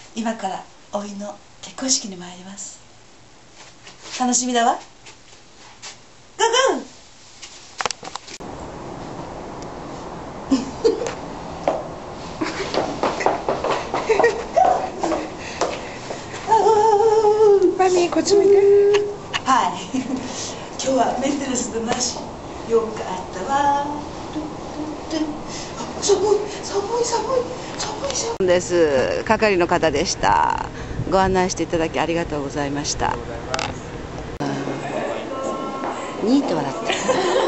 今からおいの結婚式に参ります。楽しみだわ。ゴーゴー。 マミーこっち見て。 はい。今日はメンテナンスのなし。よかったわ。寒い寒い寒い寒い寒いです。係の方でした。ご案内していただきありがとうございました。にーって笑って。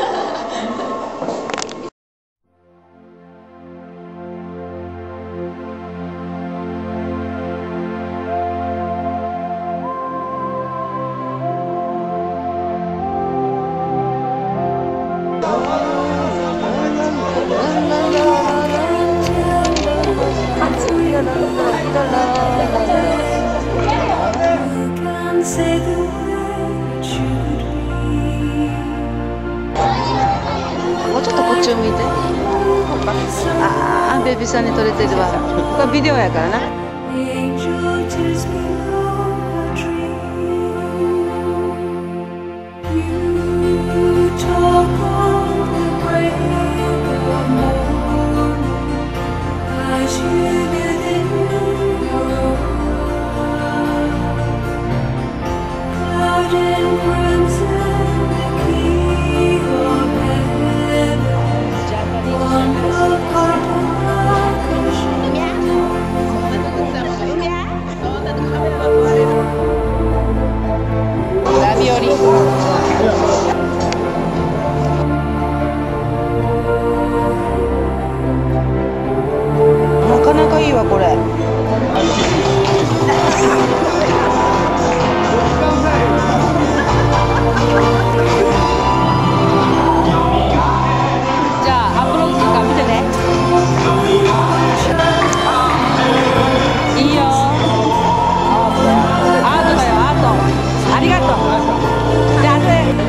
もうちょっとこっちを向いて。ああ、ベビーさんに撮れてるわ。これビデオやからな。なかなかいいわこれ。じゃあアップロードするから見てね。いいよ。アートだよアート。ありがとう。じゃあ後で。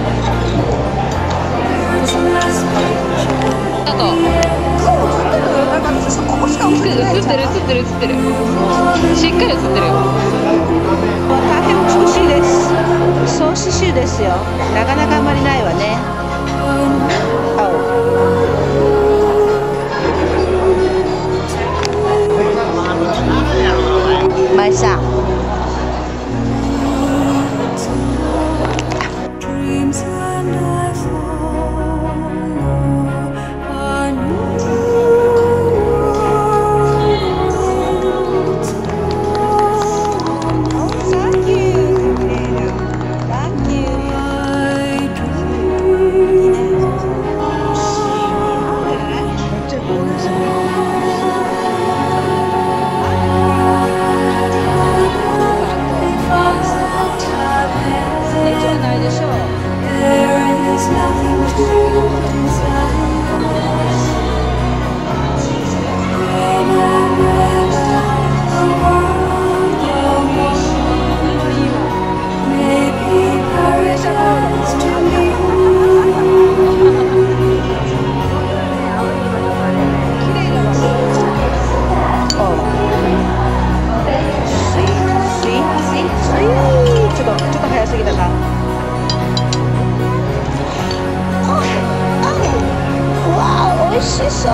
あと。映ってるしっかり映ってるよ。大変美しいです。総刺繍ですよ。なかなかあんまりないわね。マイさん。ちょっと早すぎたか。わあ、美味しそう。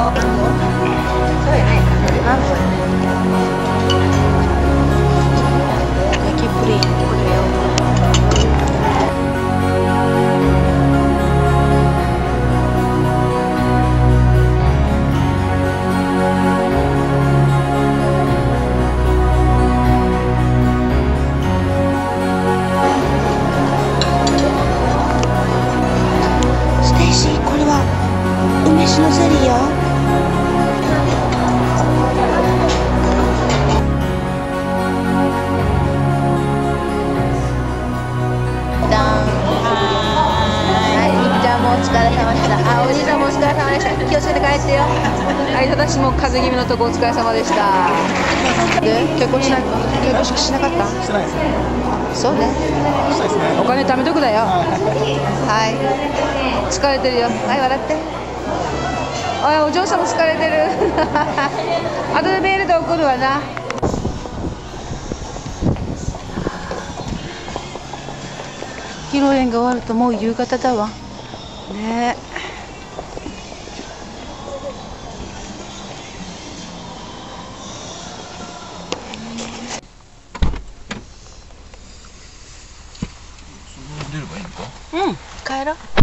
焼きプリン。梅酒のゼリーよ。お疲れ様でした。あ、おじいさんもお疲れ様でした。気をつけて帰ってよ。はい、私も風邪気味のとこお疲れ様でした。で、結婚式しなかった？ してないですね。 そうね。 したいですね。 お金貯めとくだよ。はい。疲れてるよ。はい、笑って。お嬢さんも疲れてる。後でメールで送るわな。 披露宴が終わるともう夕方だわね。 出ればいいのか。 うん、帰ろう。